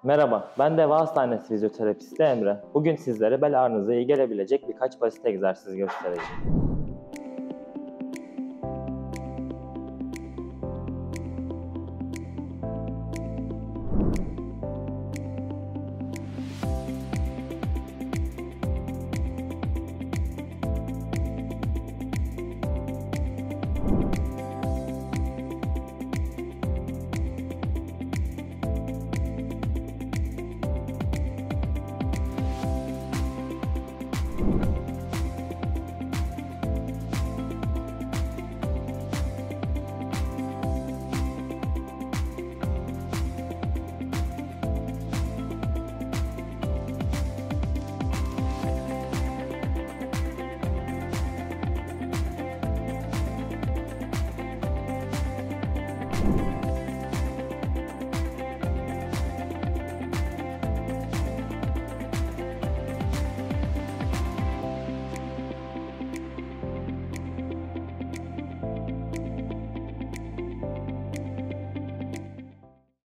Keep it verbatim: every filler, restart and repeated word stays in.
Merhaba, ben Deva Hastanesi fizyoterapisti Emre. Bugün sizlere bel ağrınıza iyi gelebilecek birkaç basit egzersiz göstereceğim.